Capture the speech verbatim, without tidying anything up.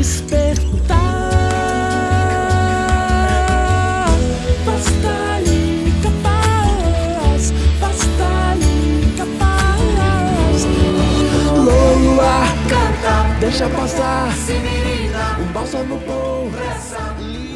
despertar. Basta-lhe capaz, basta-lhe capaz. Lua, canta, deixa passar, um bálsamo bom.